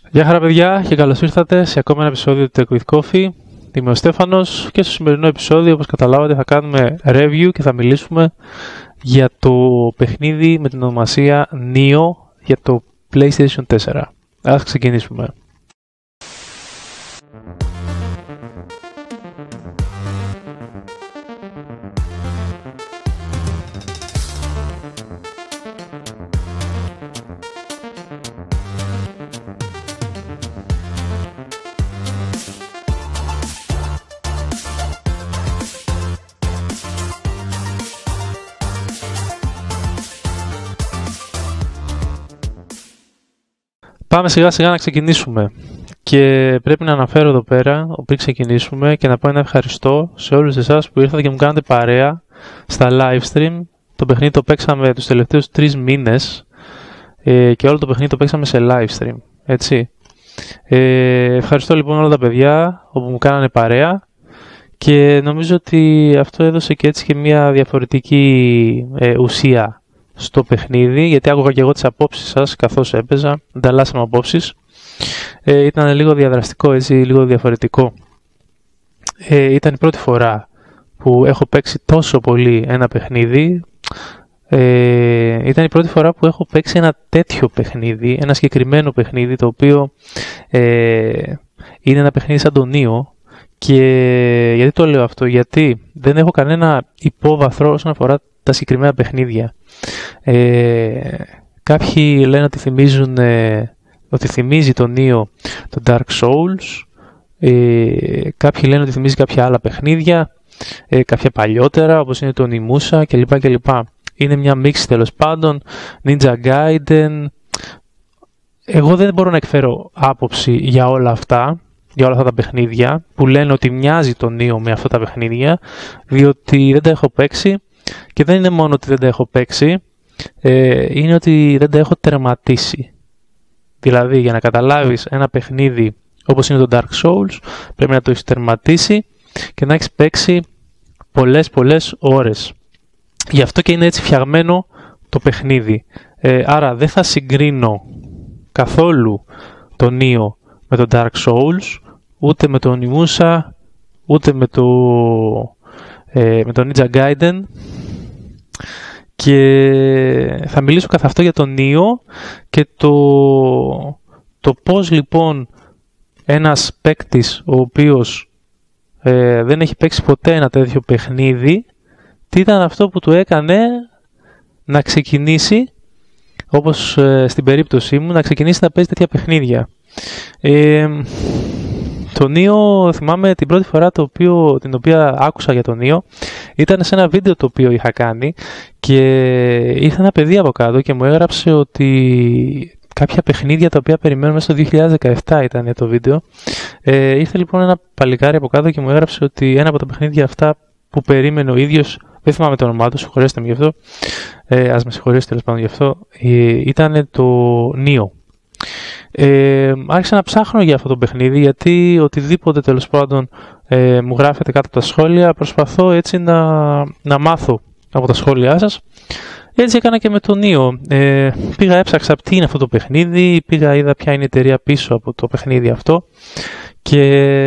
Γεια χαρά παιδιά και καλώς ήρθατε σε ακόμα ένα επεισόδιο του Tech with Coffee. Είμαι ο Στέφανος και στο σημερινό επεισόδιο, όπως καταλάβατε, θα κάνουμε review και θα μιλήσουμε για το παιχνίδι με την ονομασία Neo για το PlayStation 4. Ας ξεκινήσουμε. Πάμε σιγά σιγά να ξεκινήσουμε και πρέπει να αναφέρω εδώ πέρα πριν ξεκινήσουμε και να πω ένα ευχαριστώ σε όλους εσάς που ήρθατε και μου κάνατε παρέα στα live stream. Το παιχνίδι το παίξαμε τους τελευταίους 3 μήνες και όλο το παιχνίδι το παίξαμε σε live stream, έτσι. Ευχαριστώ λοιπόν όλα τα παιδιά που μου κάνανε παρέα και νομίζω ότι αυτό έδωσε και έτσι και μια διαφορετική ουσία στο παιχνίδι, γιατί άκουγα και εγώ τις απόψεις σας καθώς έπαιζα, ανταλλάσσαμε απόψεις. Ήταν λίγο διαδραστικό, έτσι, λίγο διαφορετικό. Ήταν η πρώτη φορά που έχω παίξει τόσο πολύ ένα παιχνίδι. Ήταν η πρώτη φορά που έχω παίξει ένα τέτοιο παιχνίδι, ένα συγκεκριμένο παιχνίδι, το οποίο είναι ένα παιχνίδι σαν τον Neo. Και γιατί το λέω αυτό? Γιατί δεν έχω κανένα υπόβαθρο όσον αφορά τα συγκεκριμένα παιχνίδια. Κάποιοι λένε ότι ότι θυμίζει τον Neo το Dark Souls, κάποιοι λένε ότι θυμίζει κάποια άλλα παιχνίδια, κάποια παλιότερα όπως είναι το Onimusha κλπ. Είναι μια μίξη τέλος πάντων, Ninja Gaiden. Εγώ δεν μπορώ να εκφέρω άποψη για όλα αυτά τα παιχνίδια που λένε ότι μοιάζει τον Neo με αυτά τα παιχνίδια, διότι δεν τα έχω παίξει. Και δεν είναι μόνο ότι δεν τα έχω παίξει, είναι ότι δεν τα έχω τερματίσει. Δηλαδή, για να καταλάβεις ένα παιχνίδι όπως είναι το Dark Souls, πρέπει να το έχεις τερματίσει και να έχεις παίξει πολλές ώρες. Γι' αυτό και είναι έτσι φτιαγμένο το παιχνίδι. Άρα δεν θα συγκρίνω καθόλου το Neo με το Dark Souls, ούτε με το Onimusha, ούτε με το Ninja Gaiden, και θα μιλήσω καθ' αυτό για τον Neo και το πώς λοιπόν ένας παίκτης ο οποίος δεν έχει παίξει ποτέ ένα τέτοιο παιχνίδι, τι ήταν αυτό που του έκανε να ξεκινήσει, όπως στην περίπτωσή μου, να ξεκινήσει να παίζει τέτοια παιχνίδια. Το Neo, θυμάμαι την πρώτη φορά την οποία άκουσα για το Neo ήταν σε ένα βίντεο το οποίο είχα κάνει και ήρθε ένα παιδί από κάτω και μου έγραψε ότι κάποια παιχνίδια τα οποία περιμένουμε στο 2017 ήταν το βίντεο. Ήρθε λοιπόν ένα παλικάρι από κάτω και μου έγραψε ότι ένα από τα παιχνίδια αυτά που περίμενε ο ίδιος, δεν θυμάμαι το όνομά του, συγχωρέστε με γι' αυτό, ας με συγχωρέσετε τέλος πάντων γι' αυτό, ήταν το Neo. Άρχισα να ψάχνω για αυτό το παιχνίδι, γιατί οτιδήποτε τέλος πάντων μου γράφετε κάτω από τα σχόλια προσπαθώ έτσι να μάθω από τα σχόλιά σας. Έτσι έκανα και με το Neo. Πήγα, έψαξα τι είναι αυτό το παιχνίδι, πήγα, είδα ποια είναι η εταιρεία πίσω από το παιχνίδι αυτό και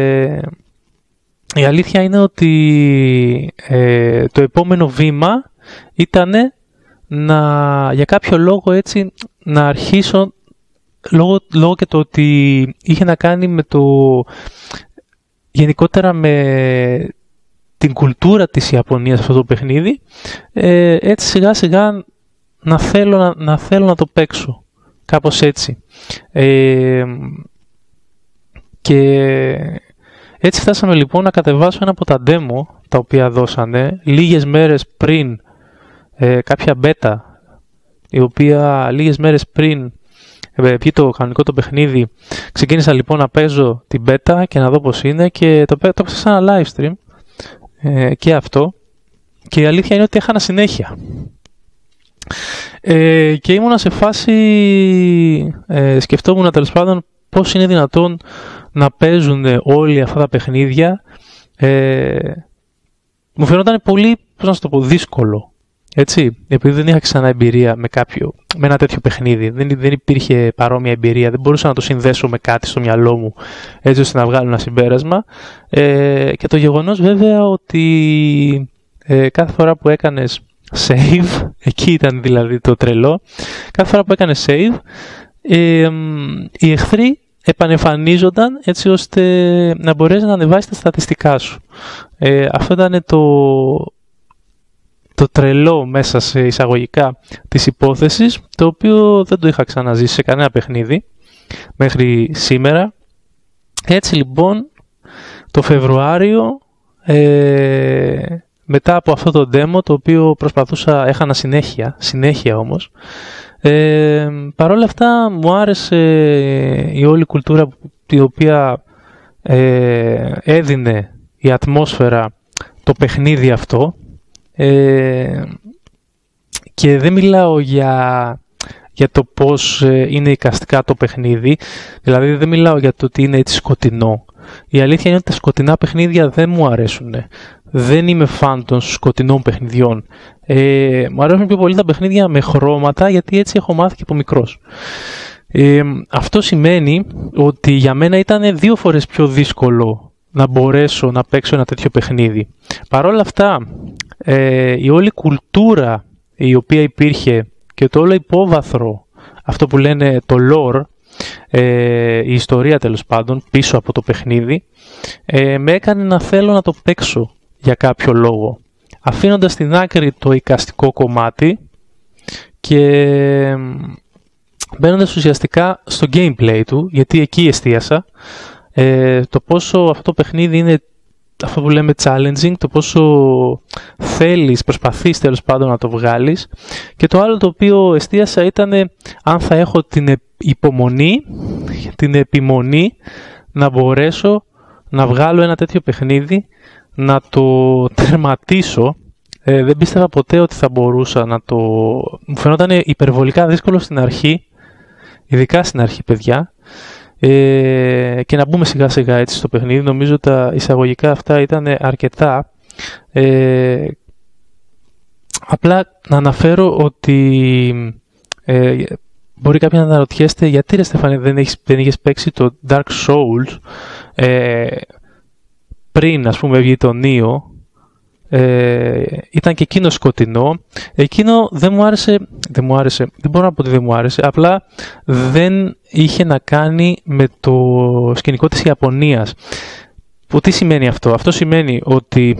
η αλήθεια είναι ότι το επόμενο βήμα ήταν για κάποιο λόγο έτσι να αρχίσω, λόγω και το ότι είχε να κάνει με γενικότερα με την κουλτούρα της Ιαπωνίας αυτό το παιχνίδι, έτσι σιγά σιγά να θέλω να το παίξω, κάπως έτσι. Και έτσι φτάσαμε λοιπόν να κατεβάσω ένα από τα demo τα οποία δώσανε λίγες μέρες πριν κάποια beta, η οποία λίγες μέρες πριν πει το κανονικό το παιχνίδι. Ξεκίνησα λοιπόν να παίζω την beta και να δω πως είναι και το έπαιξα σε ένα live stream και αυτό, και η αλήθεια είναι ότι έχανα συνέχεια και ήμουνα σε φάση σκεφτόμουν τέλος πάντων πώς είναι δυνατόν να παίζουν όλοι αυτά τα παιχνίδια. Μου φαινόταν πολύ, πώς να σου το πω, δύσκολο Έτσι, επειδή δεν είχα ξανά εμπειρία με ένα τέτοιο παιχνίδι, δεν υπήρχε παρόμοια εμπειρία, δεν μπορούσα να το συνδέσω με κάτι στο μυαλό μου έτσι ώστε να βγάλω ένα συμπέρασμα. Και το γεγονός βέβαια ότι κάθε φορά που έκανες save, εκεί ήταν δηλαδή το τρελό, κάθε φορά που έκανες save, οι εχθροί επανεμφανίζονταν έτσι ώστε να μπορέσεις να ανεβάσεις τα στατιστικά σου. Αυτό ήταν το τρελό μέσα σε εισαγωγικά της υπόθεσης, το οποίο δεν το είχα ξαναζήσει σε κανένα παιχνίδι μέχρι σήμερα. Έτσι λοιπόν το Φεβρουάριο, μετά από αυτό το demo, το οποίο έχανα συνέχεια όμως, παρόλα αυτά μου άρεσε η όλη κουλτούρα η οποία έδινε η ατμόσφαιρα το παιχνίδι αυτό, και δεν μιλάω για το πώς είναι εικαστικά το παιχνίδι, δηλαδή δεν μιλάω για το ότι είναι έτσι σκοτεινό. Η αλήθεια είναι ότι τα σκοτεινά παιχνίδια δεν μου αρέσουν. Δεν είμαι φαν των σκοτεινών παιχνιδιών. Μου αρέσουν πιο πολύ τα παιχνίδια με χρώματα, γιατί έτσι έχω μάθει και από μικρός. Αυτό σημαίνει ότι για μένα ήταν 2 φορές πιο δύσκολο να μπορέσω να παίξω ένα τέτοιο παιχνίδι. Παρ' όλα αυτά, η όλη κουλτούρα η οποία υπήρχε και το όλο υπόβαθρο, αυτό που λένε το lore, η ιστορία τέλος πάντων πίσω από το παιχνίδι, με έκανε να θέλω να το παίξω για κάποιο λόγο, αφήνοντας στην άκρη το εικαστικό κομμάτι και μπαίνοντας ουσιαστικά στο gameplay του, γιατί εκεί εστίασα, το πόσο αυτό το παιχνίδι είναι αυτό που λέμε challenging, το πόσο προσπαθείς τέλος πάντων να το βγάλεις, και το άλλο το οποίο εστίασα ήταν αν θα έχω την υπομονή, την επιμονή να μπορέσω να βγάλω ένα τέτοιο παιχνίδι, να το τερματίσω. Δεν πίστευα ποτέ ότι θα μπορούσα να το... Μου φαινόταν υπερβολικά δύσκολο στην αρχή, ειδικά στην αρχή παιδιά, και να μπούμε σιγά σιγά έτσι στο παιχνίδι. Νομίζω τα εισαγωγικά αυτά ήταν αρκετά. Απλά να αναφέρω ότι μπορεί κάποιοι να αναρωτιέστε γιατί ρε Στέφανε δεν είχες παίξει το Dark Souls πριν ας πούμε βγει το Neo. Ήταν και εκείνο σκοτεινό. Εκείνο δεν μου άρεσε, δεν μπορώ να πω ότι δεν μου άρεσε, απλά δεν είχε να κάνει με το σκηνικό της Ιαπωνίας. Τι σημαίνει αυτό? Αυτό σημαίνει ότι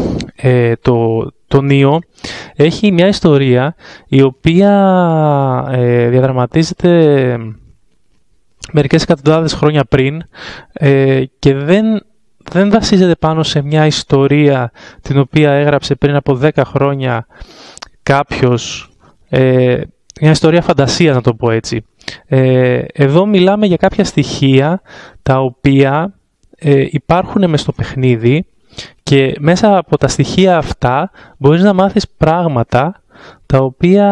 το Neo έχει μια ιστορία η οποία διαδραματίζεται μερικές εκατοντάδες χρόνια πριν, και δεν βασίζεται πάνω σε μια ιστορία την οποία έγραψε πριν από 10 χρόνια κάποιος, μια ιστορία φαντασίας να το πω έτσι. Εδώ μιλάμε για κάποια στοιχεία τα οποία υπάρχουν μες στο παιχνίδι, και μέσα από τα στοιχεία αυτά μπορείς να μάθεις πράγματα τα οποία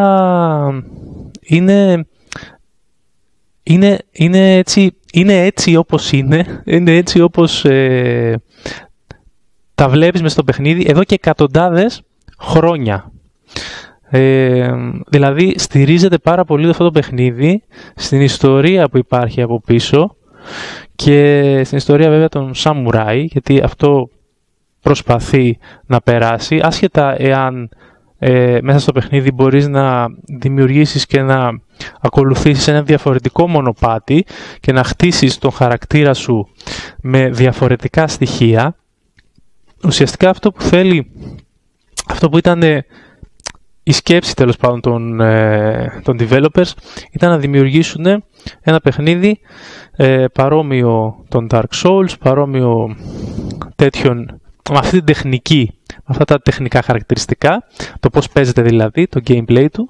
είναι έτσι όπως είναι έτσι όπως τα βλέπεις μες στο παιχνίδι εδώ και εκατοντάδες χρόνια. Δηλαδή στηρίζεται πάρα πολύ αυτό το παιχνίδι στην ιστορία που υπάρχει από πίσω και στην ιστορία βέβαια των σαμουράι, γιατί αυτό προσπαθεί να περάσει, άσχετα εάν μέσα στο παιχνίδι μπορείς να δημιουργήσεις και να ακολουθήσεις ένα διαφορετικό μονοπάτι και να χτίσεις τον χαρακτήρα σου με διαφορετικά στοιχεία. Ουσιαστικά αυτό που θέλει, αυτό που ήταν η σκέψη τέλος πάντων των developers, ήταν να δημιουργήσουν ένα παιχνίδι παρόμοιο των Dark Souls, παρόμοιο τέτοιον, με αυτή την τεχνική, με αυτά τα τεχνικά χαρακτηριστικά, το πώς παίζεται δηλαδή, το gameplay του.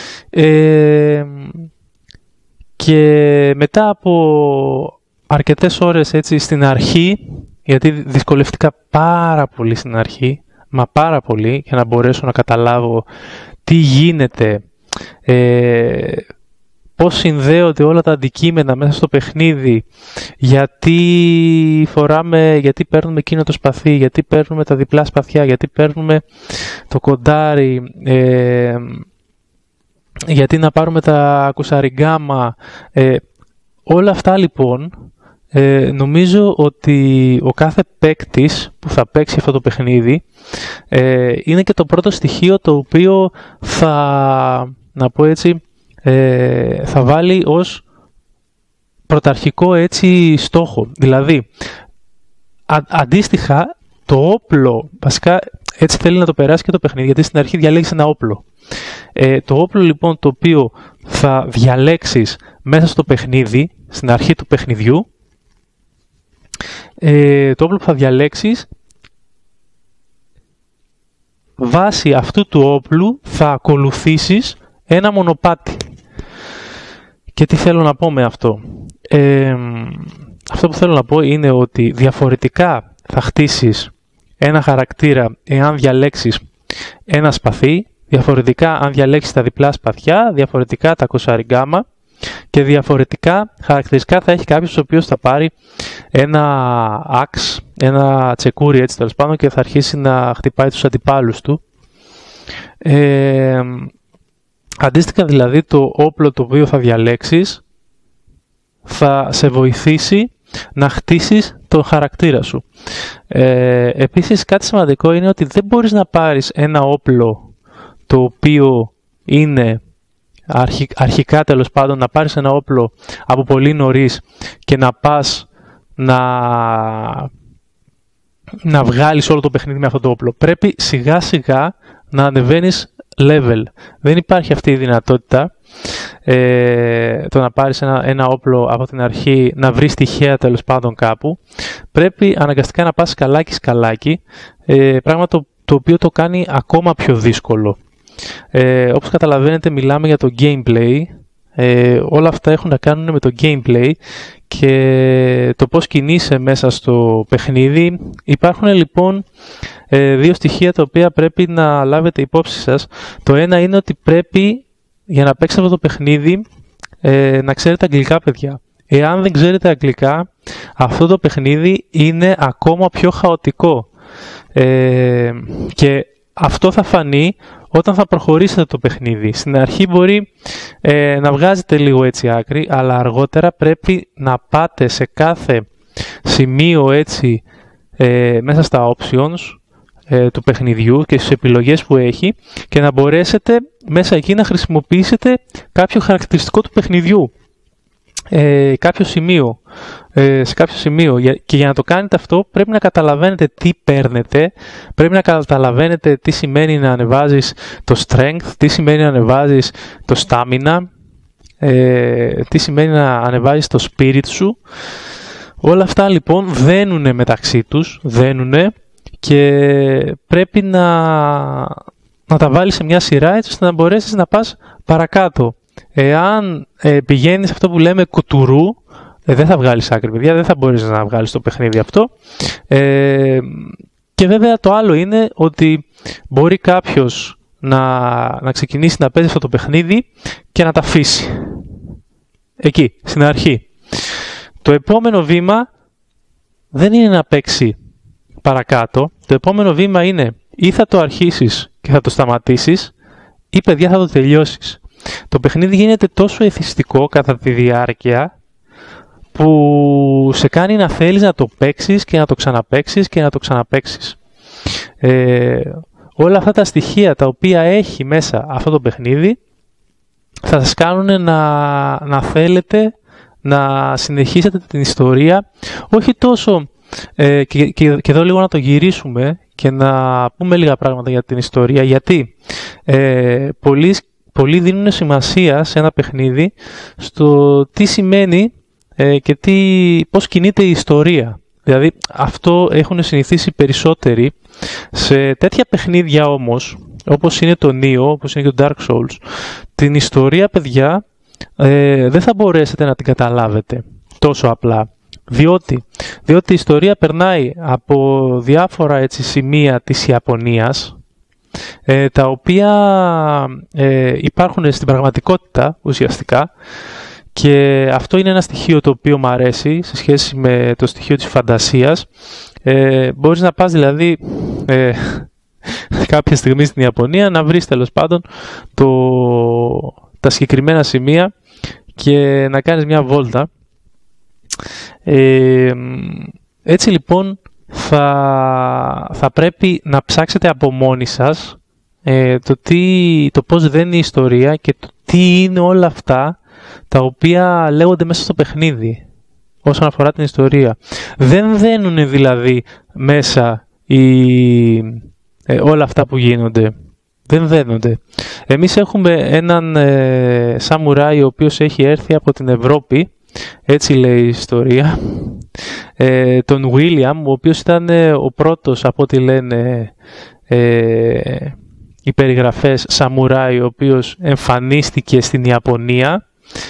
Και μετά από αρκετές ώρες έτσι στην αρχή, γιατί δυσκολευτήκα πάρα πολύ στην αρχή, μα πάρα πολύ, για να μπορέσω να καταλάβω τι γίνεται, πώς συνδέονται όλα τα αντικείμενα μέσα στο παιχνίδι, γιατί παίρνουμε εκείνο το σπαθί, γιατί παίρνουμε τα διπλά σπαθιά, γιατί παίρνουμε το κοντάρι, γιατί να πάρουμε τα κουσαριγκάμα. Όλα αυτά λοιπόν νομίζω ότι ο κάθε παίκτης που θα παίξει αυτό το παιχνίδι είναι και το πρώτο στοιχείο το οποίο θα βάλει ως πρωταρχικό έτσι στόχο. Δηλαδή, αντίστοιχα, το όπλο, βασικά έτσι θέλει να το περάσει και το παιχνίδι, γιατί στην αρχή διαλέγεις ένα όπλο. Το όπλο λοιπόν το οποίο θα διαλέξεις μέσα στο παιχνίδι, στην αρχή του παιχνιδιού, το όπλο που θα διαλέξεις, βάσει αυτού του όπλου θα ακολουθήσεις ένα μονοπάτι. Και τι θέλω να πω με αυτό? Αυτό που θέλω να πω είναι ότι διαφορετικά θα χτίσεις ένα χαρακτήρα εάν διαλέξεις ένα σπαθί, διαφορετικά αν διαλέξεις τα διπλά σπαθιά, διαφορετικά τα κοσαριγκάμα και διαφορετικά χαρακτηριστικά θα έχει κάποιος ο οποίος θα πάρει ένα axe, ένα τσεκούρι έτσι τέλος πάντων και θα αρχίσει να χτυπάει τους αντιπάλους του. Αντίστοιχα δηλαδή το όπλο το οποίο θα διαλέξεις θα σε βοηθήσει να χτίσεις τον χαρακτήρα σου. Επίσης κάτι σημαντικό είναι ότι δεν μπορείς να πάρεις ένα όπλο το οποίο είναι αρχικά τέλος πάντων, να πάρεις ένα όπλο από πολύ νωρίς και να πας να βγάλεις όλο το παιχνίδι με αυτό το όπλο. Πρέπει σιγά σιγά να ανεβαίνεις level. Δεν υπάρχει αυτή η δυνατότητα το να πάρεις ένα όπλο από την αρχή, να βρεις τυχαία τέλος πάντων κάπου. Πρέπει αναγκαστικά να πας σκαλάκι, πράγμα το οποίο το κάνει ακόμα πιο δύσκολο. Όπως καταλαβαίνετε μιλάμε για το gameplay, όλα αυτά έχουν να κάνουν με το gameplay και το πώς κινείσαι μέσα στο παιχνίδι. Υπάρχουν λοιπόν δύο στοιχεία τα οποία πρέπει να λάβετε υπόψη σας. Το ένα είναι ότι πρέπει για να παίξετε αυτό το παιχνίδι να ξέρετε αγγλικά, παιδιά. Εάν δεν ξέρετε αγγλικά, αυτό το παιχνίδι είναι ακόμα πιο χαοτικό και αυτό θα φανεί όταν θα προχωρήσετε το παιχνίδι. Στην αρχή μπορεί να βγάζετε λίγο έτσι άκρη, αλλά αργότερα πρέπει να πάτε σε κάθε σημείο έτσι μέσα στα options του παιχνιδιού και στις επιλογές που έχει και να μπορέσετε μέσα εκεί να χρησιμοποιήσετε κάποιο χαρακτηριστικό του παιχνιδιού. Σε κάποιο σημείο και για να το κάνετε αυτό πρέπει να καταλαβαίνετε τι παίρνετε, πρέπει να καταλαβαίνετε τι σημαίνει να ανεβάζεις το strength, τι σημαίνει να ανεβάζεις το stamina, τι σημαίνει να ανεβάζεις το spirit σου. Όλα αυτά λοιπόν δένουνε μεταξύ τους, και πρέπει να τα βάλεις σε μια σειρά έτσι ώστε να μπορέσεις να πας παρακάτω. Εάν πηγαίνεις αυτό που λέμε κουτουρού, δεν θα βγάλεις άκρη, παιδιά, δεν θα μπορείς να βγάλεις το παιχνίδι αυτό. Και βέβαια το άλλο είναι ότι μπορεί κάποιος να ξεκινήσει να παίζει αυτό το παιχνίδι και να τα αφήσει. Εκεί, στην αρχή. Το επόμενο βήμα δεν είναι να παίξει παρακάτω. Το επόμενο βήμα είναι ή θα το αρχίσεις και θα το σταματήσεις ή παιδιά θα το τελειώσεις. Το παιχνίδι γίνεται τόσο εθιστικό κατά τη διάρκεια που σε κάνει να θέλεις να το παίξεις και να το ξαναπαίξεις και να το ξαναπαίξεις. Όλα αυτά τα στοιχεία τα οποία έχει μέσα αυτό το παιχνίδι θα σας κάνουν να θέλετε να συνεχίσετε την ιστορία, όχι τόσο και εδώ λίγο να το γυρίσουμε και να πούμε λίγα πράγματα για την ιστορία, γιατί πολλοί δίνουν σημασία σε ένα παιχνίδι στο τι σημαίνει και πώς κινείται η ιστορία. Δηλαδή αυτό έχουν συνηθίσει περισσότεροι. Σε τέτοια παιχνίδια όμως, όπως είναι το Neo, όπως είναι και το Dark Souls, την ιστορία, παιδιά, δεν θα μπορέσετε να την καταλάβετε τόσο απλά. Διότι η ιστορία περνάει από διάφορα έτσι σημεία της Ιαπωνίας, τα οποία υπάρχουν στην πραγματικότητα ουσιαστικά, και αυτό είναι ένα στοιχείο το οποίο μου αρέσει σε σχέση με το στοιχείο της φαντασίας. Μπορείς να πας δηλαδή κάποια στιγμή στην Ιαπωνία, να βρεις τέλος πάντων τα συγκεκριμένα σημεία και να κάνεις μια βόλτα. Έτσι λοιπόν θα πρέπει να ψάξετε από μόνοι σας το πώς δεν είναι η ιστορία και το τι είναι όλα αυτά τα οποία λέγονται μέσα στο παιχνίδι όσον αφορά την ιστορία. Δεν δένουν δηλαδή μέσα όλα αυτά που γίνονται. Δεν δένονται. Εμείς έχουμε έναν σαμουράι ο οποίος έχει έρθει από την Ευρώπη, έτσι λέει η ιστορία, τον William, ο οποίος ήταν ο πρώτος, από ό,τι λένε οι περιγραφές, σαμουράι ο οποίος εμφανίστηκε στην Ιαπωνία,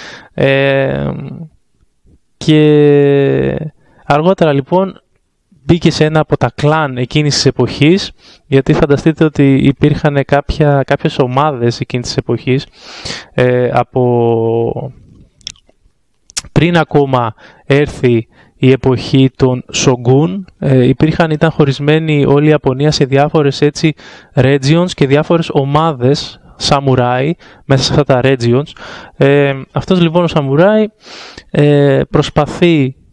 και αργότερα λοιπόν μπήκε σε ένα από τα κλάν εκείνης της εποχής, γιατί φανταστείτε ότι υπήρχαν κάποιες ομάδες εκείνης της εποχής, πριν ακόμα έρθει η εποχή των Σογκούν, ήταν χωρισμένη όλη η Ιαπωνία σε διάφορες έτσι regions και διάφορες ομάδες σαμουράι μέσα σε αυτά τα regions. Αυτός λοιπόν ο σαμουράι προσπαθεί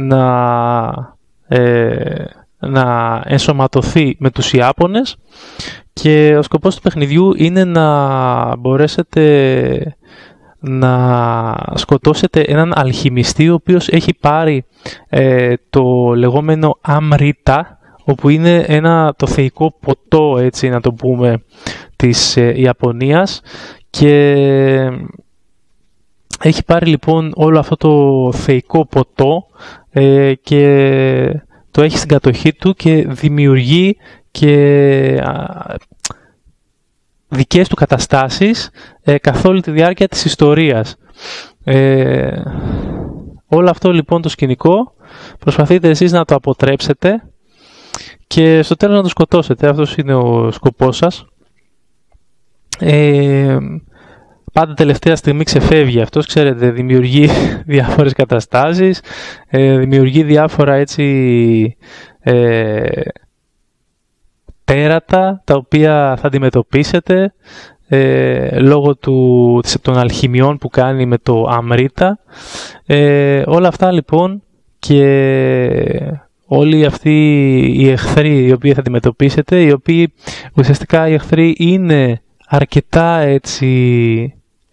να ενσωματωθεί με τους Ιάπωνες, και ο σκοπός του παιχνιδιού είναι να μπορέσετε να σκοτώσετε έναν αλχημιστή ο οποίος έχει πάρει το λεγόμενο Αμρίτα, όπου είναι το θεϊκό ποτό, έτσι να το πούμε, της Ιαπωνίας, και έχει πάρει λοιπόν όλο αυτό το θεϊκό ποτό και το έχει στην κατοχή του και δημιουργεί και δικές του καταστάσεις καθ' όλη τη διάρκεια της ιστορίας. Όλο αυτό λοιπόν το σκηνικό προσπαθείτε εσείς να το αποτρέψετε και στο τέλος να το σκοτώσετε. Αυτός είναι ο σκοπός σας. Πάντα τελευταία στιγμή ξεφεύγει αυτός, ξέρετε, δημιουργεί διάφορες καταστάσεις, δημιουργεί διάφορα έτσι τέρατα τα οποία θα αντιμετωπίσετε λόγω των αλχημιών που κάνει με το Αμρίτα. Όλα αυτά λοιπόν και όλοι αυτοί οι εχθροί οι οποίοι θα αντιμετωπίσετε, οι οποίοι ουσιαστικά οι εχθροί είναι αρκετά έτσι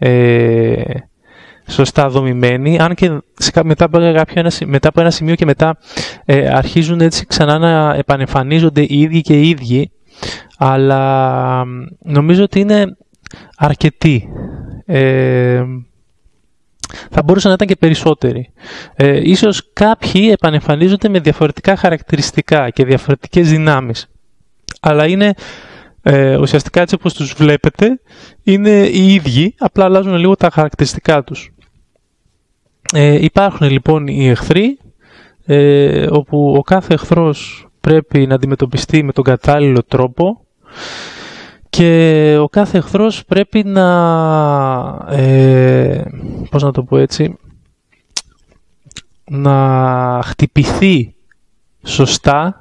σωστά δομημένοι, αν και μετά από ένα σημείο και μετά αρχίζουν έτσι ξανά να επανεμφανίζονται οι ίδιοι και οι ίδιοι, αλλά νομίζω ότι είναι αρκετοί. Θα μπορούσαν να ήταν και περισσότεροι. Ίσως κάποιοι επανεμφανίζονται με διαφορετικά χαρακτηριστικά και διαφορετικές δυνάμεις, αλλά είναι ουσιαστικά έτσι όπως τους βλέπετε είναι οι ίδιοι, απλά αλλάζουν λίγο τα χαρακτηριστικά τους. Υπάρχουν λοιπόν οι εχθροί, όπου ο κάθε εχθρός πρέπει να αντιμετωπιστεί με τον κατάλληλο τρόπο και ο κάθε εχθρός πρέπει να πώς να το πω έτσι, να χτυπηθεί σωστά,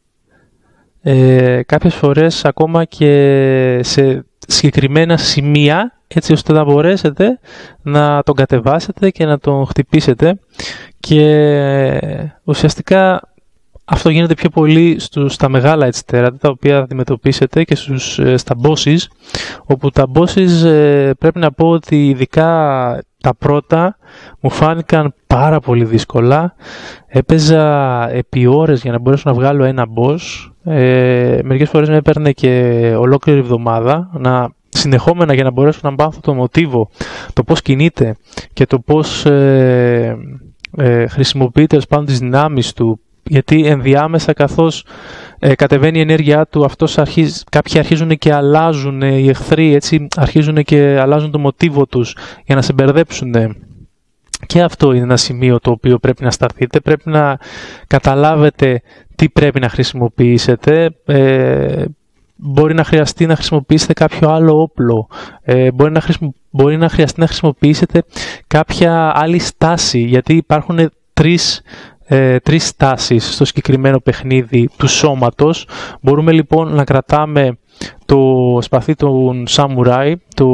κάποιες φορές ακόμα και σε συγκεκριμένα σημεία, έτσι ώστε να μπορέσετε να τον κατεβάσετε και να τον χτυπήσετε, και ουσιαστικά αυτό γίνεται πιο πολύ στα μεγάλα έτσι τέρατα τα οποία θα αντιμετωπίσετε και στα bosses, όπου τα bosses πρέπει να πω ότι ειδικά τα πρώτα μου φάνηκαν πάρα πολύ δύσκολα. Έπαιζα επί ώρες για να μπορέσω να βγάλω ένα boss. Μερικές φορές με έπαιρνε και ολόκληρη εβδομάδα συνεχόμενα για να μπορέσω να μάθω το μοτίβο, το πώς κινείται και το πώς χρησιμοποιείται πάνω τις δυνάμεις του, γιατί ενδιάμεσα καθώς κατεβαίνει η ενέργειά του, κάποιοι αρχίζουν και αλλάζουν, οι εχθροί έτσι, αρχίζουν και αλλάζουν το μοτίβο τους για να σε μπερδέψουν. Και αυτό είναι ένα σημείο το οποίο πρέπει να σταθείτε, πρέπει να καταλάβετε τι πρέπει να χρησιμοποιήσετε. μπορεί να χρειαστεί να χρησιμοποιήσετε κάποιο άλλο όπλο, μπορεί να χρειαστεί να χρησιμοποιήσετε κάποια άλλη στάση, γιατί υπάρχουν τρεις στάσεις στο συγκεκριμένο παιχνίδι του σώματος. Μπορούμε λοιπόν να κρατάμε το σπαθί του σαμουράι, το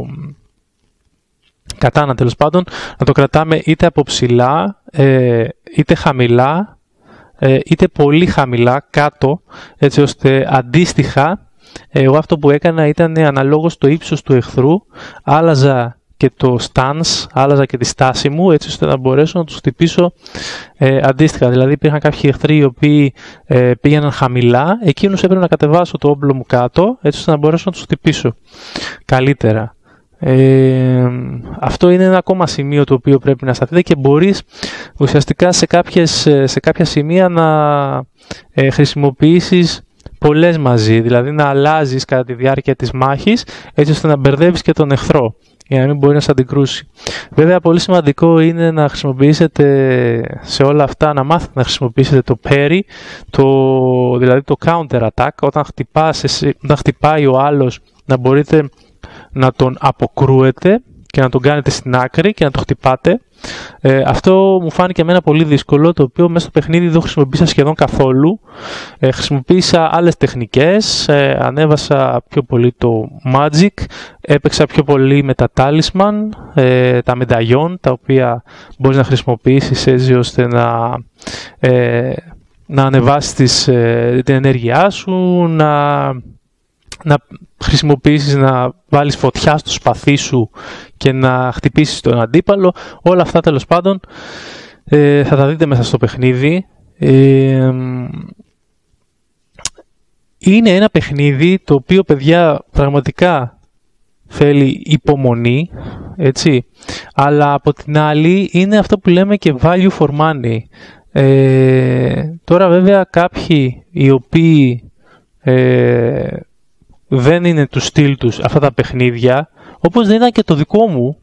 κατάνα τέλος πάντων, να το κρατάμε είτε από ψηλά, είτε χαμηλά, είτε πολύ χαμηλά κάτω, έτσι ώστε αντίστοιχα εγώ αυτό που έκανα ήταν αναλόγως το ύψος του εχθρού, άλλαζα και το stance, άλλαζα και τη στάση μου, έτσι ώστε να μπορέσω να τους χτυπήσω αντίστοιχα. Δηλαδή υπήρχαν κάποιοι εχθροί οι οποίοι πήγαιναν χαμηλά, εκείνους έπρεπε να κατεβάσω το όπλο μου κάτω, έτσι ώστε να μπορέσω να τους χτυπήσω καλύτερα. Αυτό είναι ένα ακόμα σημείο το οποίο πρέπει να σταθείτε και μπορείς ουσιαστικά σε κάποια σημεία να χρησιμοποιήσεις πολλές μαζί, δηλαδή να αλλάζεις κατά τη διάρκεια της μάχης, έτσι ώστε να μπερδεύεις και τον εχθρό για να μην μπορεί να σε αντικρούσει. Βέβαια πολύ σημαντικό είναι να χρησιμοποιήσετε σε όλα αυτά, να μάθετε να χρησιμοποιήσετε το parry, δηλαδή το counter attack, όταν χτυπάει ο άλλος να μπορείτε να τον αποκρούετε και να τον κάνετε στην άκρη και να το χτυπάτε. Αυτό μου φάνηκε εμένα πολύ δύσκολο, το οποίο μέσα στο παιχνίδι δεν το χρησιμοποίησα σχεδόν καθόλου. Χρησιμοποίησα άλλες τεχνικές, ανέβασα πιο πολύ το magic, έπαιξα πιο πολύ με τα talisman, τα μενταγιόν, τα οποία μπορείς να χρησιμοποιήσεις έτσι ώστε να ανεβάσεις την ενέργειά σου, να χρησιμοποιήσεις να βάλεις φωτιά στο σπαθί σου και να χτυπήσεις τον αντίπαλο. Όλα αυτά τέλος πάντων θα τα δείτε μέσα στο παιχνίδι. Είναι ένα παιχνίδι το οποίο, παιδιά, πραγματικά θέλει υπομονή, έτσι, αλλά από την άλλη είναι αυτό που λέμε και value for money. Τώρα βέβαια κάποιοι οι οποίοι δεν είναι του στυλ τους αυτά τα παιχνίδια, όπως δεν ήταν και το δικό μου,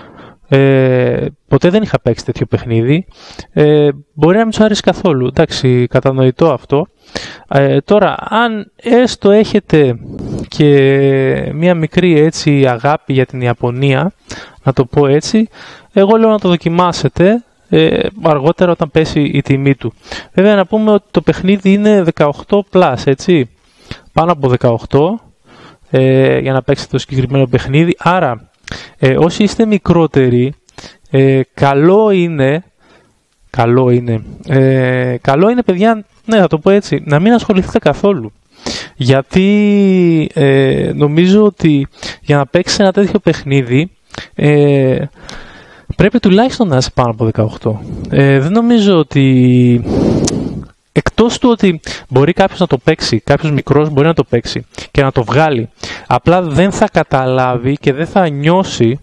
ποτέ δεν είχα παίξει τέτοιο παιχνίδι, μπορεί να μην τους αρέσει καθόλου, εντάξει, κατανοητό αυτό. Τώρα, αν έστω έχετε και μία μικρή έτσι αγάπη για την Ιαπωνία, να το πω έτσι, εγώ λέω να το δοκιμάσετε αργότερα όταν πέσει η τιμή του. Βέβαια να πούμε ότι το παιχνίδι είναι 18+, έτσι, πάνω από 18, για να παίξετε το συγκεκριμένο παιχνίδι. Άρα όσοι είστε μικρότεροι, καλό είναι παιδιά, ναι, θα το πω έτσι, να μην ασχοληθείτε καθόλου, γιατί νομίζω ότι για να παίξεις ένα τέτοιο παιχνίδι πρέπει τουλάχιστον να είσαι πάνω από 18. Δεν νομίζω ότι, εκτός του ότι μπορεί κάποιος να το παίξει, κάποιος μικρός μπορεί να το παίξει και να το βγάλει, απλά δεν θα καταλάβει και δεν θα νιώσει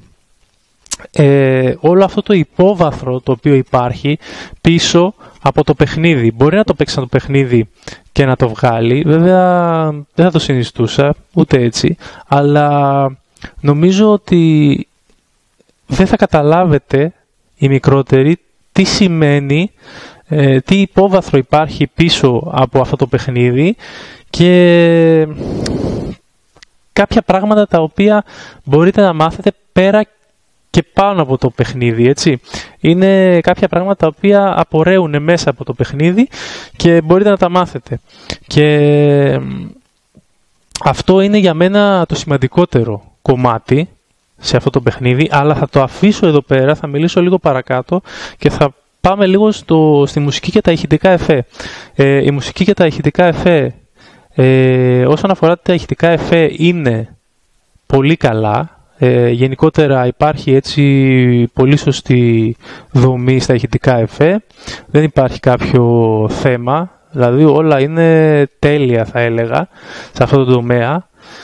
όλο αυτό το υπόβαθρο το οποίο υπάρχει πίσω από το παιχνίδι. Μπορεί να το παίξει το παιχνίδι και να το βγάλει, βέβαια δεν θα το συνιστούσα ούτε έτσι, αλλά νομίζω ότι δεν θα καταλάβετε οι μικρότεροι τι σημαίνει, τι υπόβαθρο υπάρχει πίσω από αυτό το παιχνίδι και κάποια πράγματα τα οποία μπορείτε να μάθετε πέρα και πάνω από το παιχνίδι, έτσι. Είναι κάποια πράγματα τα οποία απορρέουν μέσα από το παιχνίδι και μπορείτε να τα μάθετε. Και αυτό είναι για μένα το σημαντικότερο κομμάτι σε αυτό το παιχνίδι, αλλά θα το αφήσω εδώ πέρα, θα μιλήσω λίγο παρακάτω και θα πάμε λίγο στη μουσική και τα ηχητικά εφέ. Η μουσική και τα ηχητικά εφέ, όσον αφορά τα ηχητικά εφέ, είναι πολύ καλά. Γενικότερα υπάρχει έτσι πολύ σωστή δομή στα ηχητικά εφέ. Δεν υπάρχει κάποιο θέμα. Δηλαδή όλα είναι τέλεια, θα έλεγα, σε αυτό το τομέα.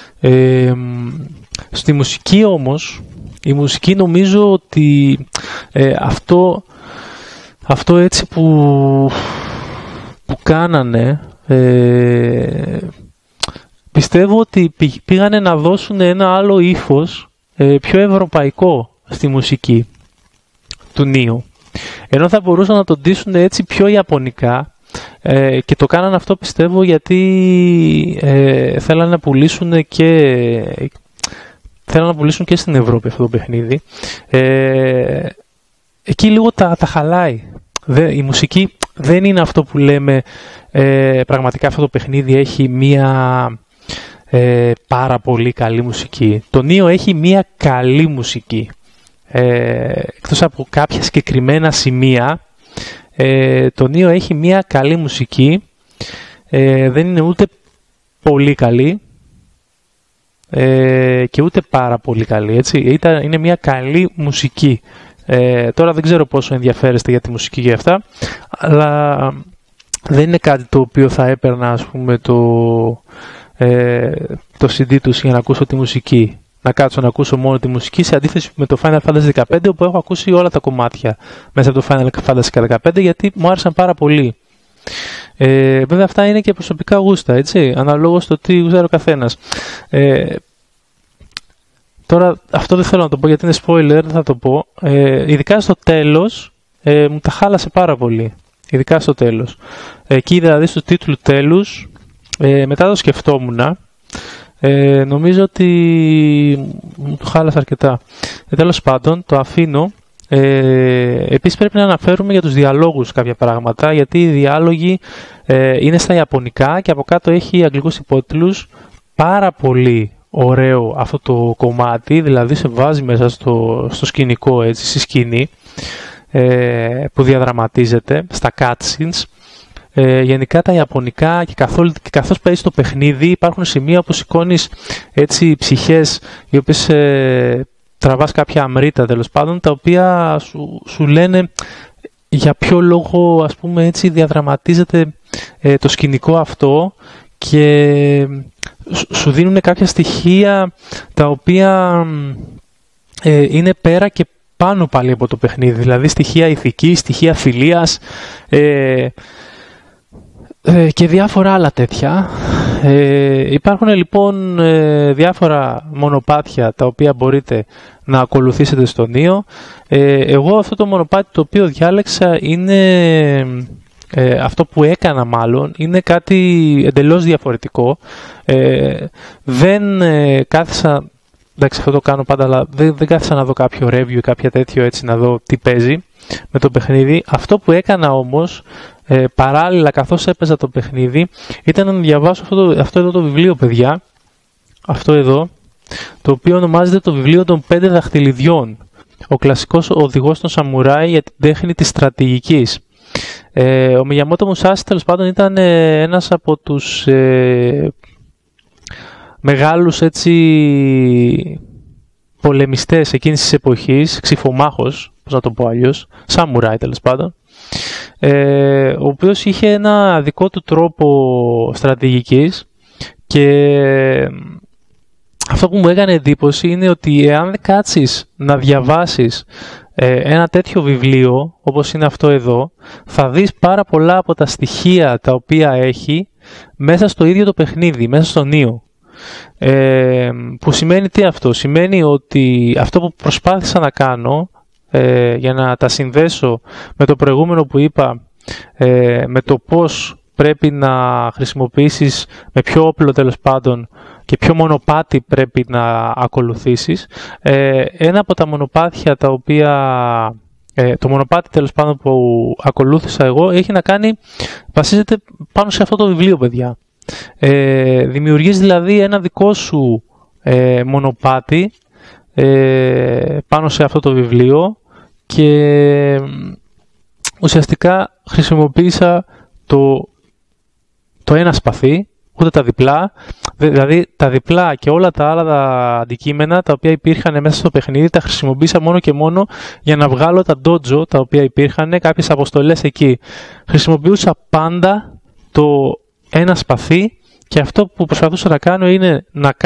Στη μουσική όμως, η μουσική νομίζω ότι αυτό έτσι που κάνανε, πιστεύω ότι πήγανε να δώσουν ένα άλλο ύφος, πιο ευρωπαϊκό στη μουσική του Νίου. Ενώ θα μπορούσαν να τον ντύσουν έτσι πιο ιαπωνικά, Και το κάνανε αυτό, πιστεύω, γιατί θέλανε να πουλήσουν και στην Ευρώπη αυτό το παιχνίδι. Εκεί λίγο τα χαλάει. Η μουσική δεν είναι αυτό που λέμε πραγματικά αυτό το παιχνίδι έχει μία πάρα πολύ καλή μουσική. Το Nioh έχει μία καλή μουσική. Εκτός από κάποια συγκεκριμένα σημεία, το Nioh έχει μία καλή μουσική. Δεν είναι ούτε πολύ καλή και ούτε πάρα πολύ καλή, έτσι. Είναι μία καλή μουσική. Τώρα δεν ξέρω πόσο ενδιαφέρεστε για τη μουσική και αυτά, αλλά δεν είναι κάτι το οποίο θα έπαιρνα, ας πούμε, το CD τους για να ακούσω τη μουσική. Να κάτσω να ακούσω μόνο τη μουσική, σε αντίθεση με το Final Fantasy 15, όπου έχω ακούσει όλα τα κομμάτια μέσα από το Final Fantasy 15, γιατί μου άρεσαν πάρα πολύ. Βέβαια αυτά είναι και προσωπικά γούστα, έτσι, αναλόγως στο τι γουστάρει ο καθένας. Τώρα αυτό δεν θέλω να το πω γιατί είναι spoiler, δεν θα το πω. Ειδικά στο τέλος μου τα χάλασε πάρα πολύ. Ειδικά στο τέλος. Εκεί δηλαδή στο τίτλο τέλους, μετά το σκεφτόμουν, νομίζω ότι μου το χάλασε αρκετά. Τέλος πάντων, το αφήνω. Επίσης πρέπει να αναφέρουμε για τους διαλόγους κάποια πράγματα, γιατί οι διάλογοι είναι στα ιαπωνικά και από κάτω έχει αγγλικούς υπότιτλους. Πάρα πολύ ωραίο αυτό το κομμάτι, δηλαδή σε βάζει μέσα στο σκηνικό, έτσι, στη σκηνή που διαδραματίζεται, στα cutscenes. Γενικά τα ιαπωνικά και καθώς παίζεις το παιχνίδι υπάρχουν σημεία που σηκώνεις έτσι ψυχές οι οποίες τραβάς κάποια αμρίτα, τέλος πάντων, τα οποία σου λένε για ποιο λόγο, ας πούμε, έτσι διαδραματίζεται το σκηνικό αυτό και σου δίνουν κάποια στοιχεία τα οποία είναι πέρα και πάνω πάλι από το παιχνίδι, δηλαδή στοιχεία ηθικής, στοιχεία φιλίας και διάφορα άλλα τέτοια. Υπάρχουν λοιπόν διάφορα μονοπάτια τα οποία μπορείτε να ακολουθήσετε στο Nioh. Εγώ αυτό το μονοπάτι το οποίο διάλεξα είναι αυτό που έκανα, μάλλον είναι κάτι εντελώς διαφορετικό. Δεν κάθισα, εντάξει αυτό το κάνω πάντα, αλλά δεν κάθισα να δω κάποιο review, κάποια τέτοιο, έτσι, να δω τι παίζει με το παιχνίδι. Αυτό που έκανα όμως παράλληλα καθώς έπαιζα το παιχνίδι ήταν να διαβάσω αυτό εδώ το βιβλίο, παιδιά, αυτό εδώ, το οποίο ονομάζεται το βιβλίο των 5 δαχτυλιδιών, ο κλασικός οδηγός των σαμουράι για την τέχνη της στρατηγικής. Ο Μιγιαμότο Μουσάσι, τέλος πάντων, ήταν ένας από τους μεγάλους, έτσι, πολεμιστές εκείνης της εποχής, ξυφομάχος, πώς να το πω αλλιώς, σαμουράι τέλος πάντων, ο οποίος είχε ένα δικό του τρόπο στρατηγικής και αυτό που μου έκανε εντύπωση είναι ότι εάν δεν κάτσεις να διαβάσεις ένα τέτοιο βιβλίο όπως είναι αυτό εδώ, θα δεις πάρα πολλά από τα στοιχεία τα οποία έχει μέσα στο ίδιο το παιχνίδι, μέσα στο Nioh. Που σημαίνει τι αυτό? Σημαίνει ότι αυτό που προσπάθησα να κάνω για να τα συνδέσω με το προηγούμενο που είπα, με το πώς πρέπει να χρησιμοποιήσεις, με ποιο όπλο τέλος πάντων και ποιο μονοπάτι πρέπει να ακολουθήσεις. Ένα από τα μονοπάτια τα οποία, το μονοπάτι τέλος πάντων που ακολούθησα εγώ, έχει να κάνει, βασίζεται πάνω σε αυτό το βιβλίο, παιδιά. Δημιουργείς δηλαδή ένα δικό σου μονοπάτι πάνω σε αυτό το βιβλίο και ουσιαστικά χρησιμοποίησα το ένα σπαθί, ούτε τα διπλά. Δηλαδή τα διπλά και όλα τα άλλα τα αντικείμενα τα οποία υπήρχαν μέσα στο παιχνίδι τα χρησιμοποίησα μόνο και μόνο για να βγάλω τα dojo τα οποία υπήρχαν, κάποιες αποστολές εκεί. Χρησιμοποιούσα πάντα το ένα σπαθί και αυτό που προσπαθούσα να κάνω είναι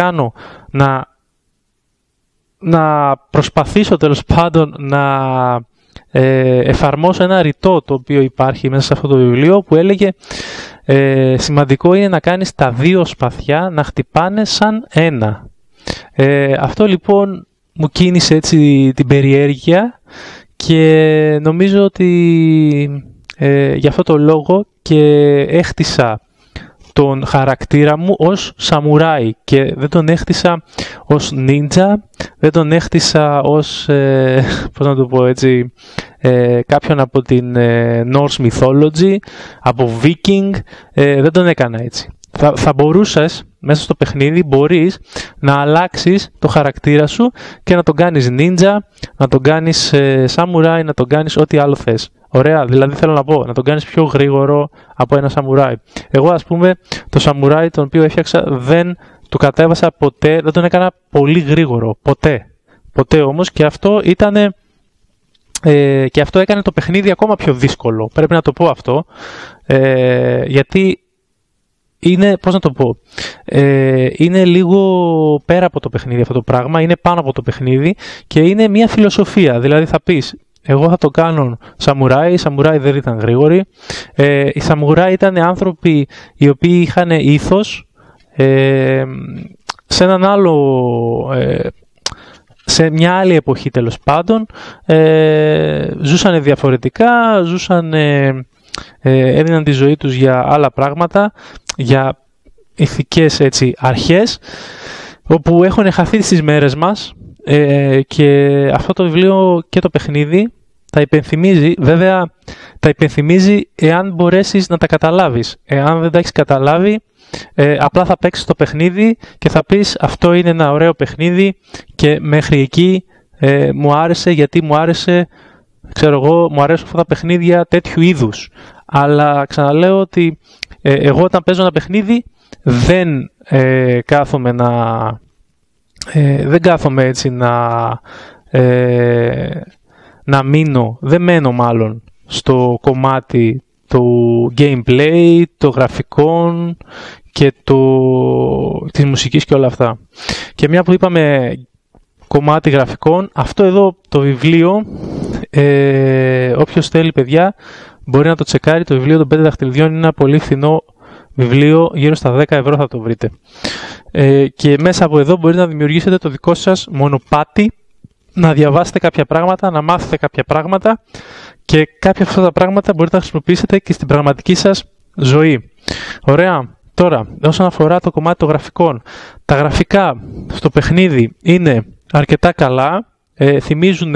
να προσπαθήσω τέλος πάντων να εφαρμόσω ένα ρητό το οποίο υπάρχει μέσα σε αυτό το βιβλίο που έλεγε σημαντικό είναι να κάνεις τα δύο σπαθιά να χτυπάνε σαν ένα. Αυτό λοιπόν μου κίνησε έτσι την περιέργεια και νομίζω ότι για αυτό το λόγο και έχτισα τον χαρακτήρα μου ως σαμουράι τον χαρακτήρα μου ως σαμουράι και δεν τον έχτισα ως νίντζα, δεν τον έχτισα ως, πώς να το πω έτσι, κάποιον από την Norse Mythology, από Viking, δεν τον έκανα έτσι. Θα μπορούσες, μέσα στο παιχνίδι, μπορείς να αλλάξεις το χαρακτήρα σου και να τον κάνεις νίντζα, να τον κάνεις σαμουράι, να τον κάνεις ό,τι άλλο θες. Ωραία, δηλαδή θέλω να πω, να τον κάνεις πιο γρήγορο από ένα σαμουράι. Εγώ, ας πούμε, το σαμουράι τον οποίο έφτιαξα δεν του κατέβασα ποτέ, δεν τον έκανα πολύ γρήγορο, ποτέ. Ποτέ όμως και αυτό ήταν... και αυτό έκανε το παιχνίδι ακόμα πιο δύσκολο, πρέπει να το πω αυτό, γιατί είναι, πώς να το πω, είναι λίγο πέρα από το παιχνίδι αυτό το πράγμα, είναι πάνω από το παιχνίδι και είναι μια φιλοσοφία, δηλαδή θα πεις, εγώ θα το κάνω σαμουράι, οι σαμουράι δεν ήταν γρήγοροι, οι σαμουράι ήταν άνθρωποι οι οποίοι είχαν ήθος, σε έναν άλλο... σε μια άλλη εποχή τέλος πάντων, ζούσαν διαφορετικά, έδιναν τη ζωή τους για άλλα πράγματα, για ηθικές έτσι, αρχές, όπου έχουν χαθεί στις μέρες μας και αυτό το βιβλίο και το παιχνίδι τα υπενθυμίζει, βέβαια τα υπενθυμίζει εάν μπορέσεις να τα καταλάβεις. Εάν δεν τα έχεις καταλάβει, απλά θα παίξεις το παιχνίδι και θα πεις αυτό είναι ένα ωραίο παιχνίδι και μέχρι εκεί μου άρεσε γιατί μου άρεσε, ξέρω εγώ, μου αρέσουν αυτά τα παιχνίδια τέτοιου είδους. Αλλά ξαναλέω ότι εγώ όταν παίζω ένα παιχνίδι δεν κάθομαι δεν κάθομαι έτσι να μείνω, δεν μένω μάλλον στο κομμάτι του gameplay, των γραφικών και της μουσικής και όλα αυτά. Και μια που είπαμε κομμάτι γραφικών, αυτό εδώ το βιβλίο, όποιος θέλει παιδιά, μπορεί να το τσεκάρει. Το βιβλίο των 5 δαχτυλιδιών είναι ένα πολύ φθηνό βιβλίο, γύρω στα 10 ευρώ θα το βρείτε. Και μέσα από εδώ μπορείτε να δημιουργήσετε το δικό σας μονοπάτι, να διαβάσετε κάποια πράγματα, να μάθετε κάποια πράγματα και κάποια από αυτά τα πράγματα μπορείτε να χρησιμοποιήσετε και στην πραγματική σας ζωή. Ωραία. Τώρα, όσον αφορά το κομμάτι των γραφικών, τα γραφικά στο παιχνίδι είναι αρκετά καλά, θυμίζουν